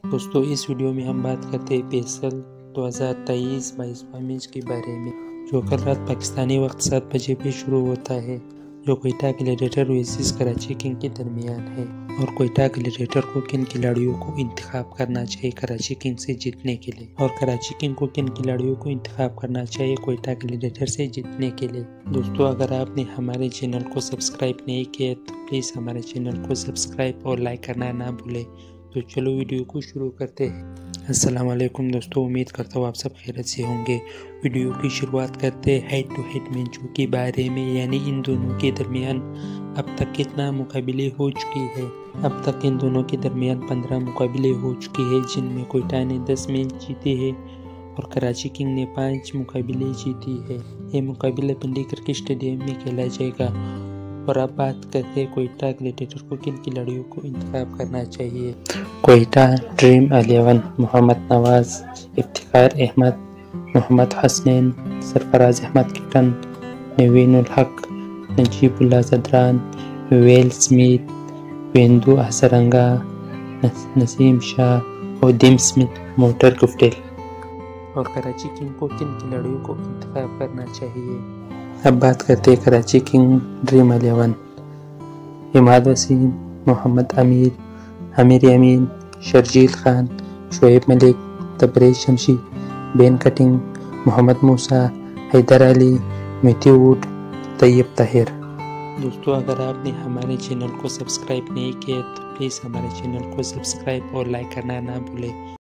دوستو اس ویڈیو میں ہم بات کرتے ہیں PSL 2023 22واں میچ کے بارے میں، جو کل رات پاکستانی وقت 7 بجے پہ شروع ہوتا ہے، جو Quetta gladiator versus Karachi king کے درمیان ہے۔ اور کوئٹہ گلیڈیٹر کو کن کھلاڑیوں کو انتخاب کرنا چاہیے کراچی کنگ سے جیتنے کے لیے، اور کراچی کنگ کو کن کھلاڑیوں کو انتخاب کرنا چاہیے کوئٹہ گلیڈیٹر سے جیتنے کے لیے۔ دوستو اگر آپ نے ہمارے چینل کو سبسکرائب نہیں کیا تو پلیز ہمارے چینل کو سبسکرائب اور لائک کرنا نہ بھولیں۔ تو چلو ویڈیو کو شروع کرتے ہیں۔ السلام علیکم دوستو، امید کرتا ہوں آپ سب خیریت سے ہوں گے۔ ویڈیو کی شروعات کرتے ہیں ہیڈ ٹو ہیڈ میچوں کے بارے میں، یعنی ان دونوں کے درمیان اب تک کتنا مقابلے ہو چکی ہے۔ اب تک ان دونوں کے درمیان 15 مقابلے ہو چکے ہیں، جن میں کوئٹہ نے 10 میچ جیتے ہیں اور کراچی کنگ نے 5 مقابلے جیتی ہے۔ یہ مقابلہ پنڈی کرکٹ اسٹیڈیم میں کھیلا جائے گا۔ اور اب بات کرتے ہیں کوئٹہ گلیڈیٹر کو کن کھلاڑیوں کو انتخاب کرنا چاہیے۔ Quetta dream 11: Muhammad Nawaz, Iftikhar Ahmed, Muhammad Hasnain, Sarfaraz Ahmed captain, Naveen ul Haq, Najibullah Zadran, Will Smith, Wanindu Hasaranga, Naseem Shah, Odean Smith, Martin Guptill. اور کراچی کنگ کو کن کھلاڑیوں کو انتخاب کرنا چاہیے۔ اب بات کرتے ہیں Karachi king dream 11: Imad Wasim, Muhammad Amir Amin, Sharjeel Khan, Shoaib Malik, Tabraiz Shamsi, Ben Cutting, Muhammad Musa, Haider Ali, Matthew Wade, Tayyab Tahir. دوستو اگر آپ نے ہمارے چینل کو سبسکرائب نہیں کیا تو پلیز ہمارے چینل کو سبسکرائب اور لائک کرنا نہ بھولیں۔